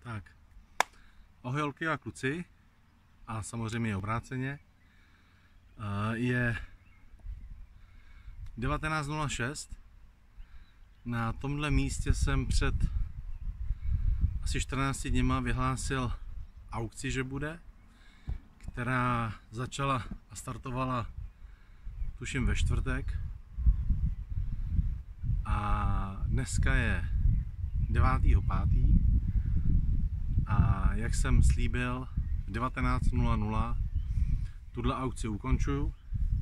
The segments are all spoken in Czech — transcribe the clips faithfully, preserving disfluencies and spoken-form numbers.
Tak, ahoj holky a kluci, a samozřejmě obráceně. Je devatenáct nula šest. Na tomhle místě jsem před asi čtrnácti dněma vyhlásil aukci, že bude, která začala a startovala tuším ve čtvrtek. A dneska je devátého pátého a jak jsem slíbil, v devatenáct nula nula tuhle aukci ukončuju.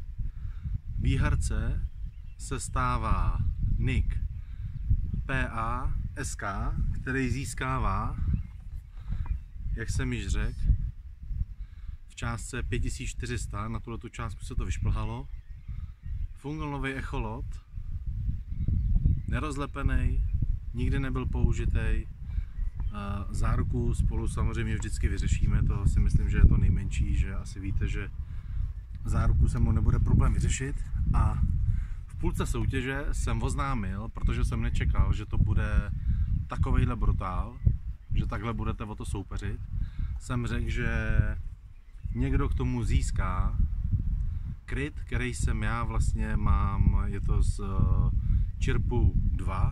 Výherce se stává nick P A S K, který získává, jak jsem již řekl, v částce pět tisíc čtyři sta, na tuto částku se to vyšplhalo. Fungolový echolot, nerozlepený, nikdy nebyl použitý. Záruku spolu samozřejmě vždycky vyřešíme, to si myslím, že je to nejmenší, že asi víte, že záruku se mu nebude problém vyřešit. A v půlce soutěže jsem oznámil, protože jsem nečekal, že to bude takovejhle brutál, že takhle budete o to soupeřit, jsem řekl, že někdo k tomu získá kryt, který jsem já vlastně mám, je to z Čirpu dva,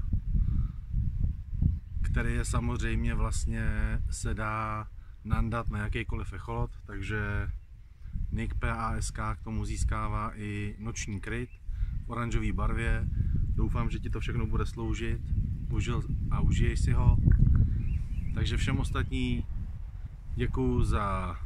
který je samozřejmě vlastně se dá nandat na jakýkoliv echolot, takže nick P A S K k tomu získává i noční kryt v oranžové barvě. Doufám, že ti to všechno bude sloužit, užil a užiješ si ho. Takže všem ostatní děkuju za,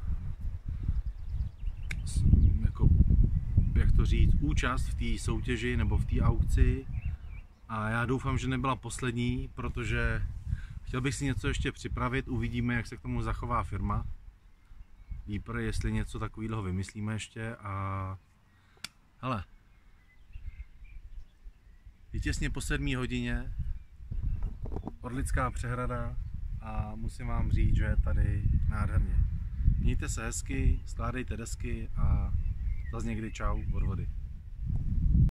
jako, jak to říct, účast v té soutěži nebo v té aukci. A já doufám, že nebyla poslední, protože chtěl bych si něco ještě připravit, uvidíme, jak se k tomu zachová firma. Výpr, jestli něco takového vymyslíme ještě. A hele, je těsně po sedmé hodině, Orlická přehrada, a musím vám říct, že je tady nádherně. Mějte se hezky, skládejte desky a zase někdy čau od vody.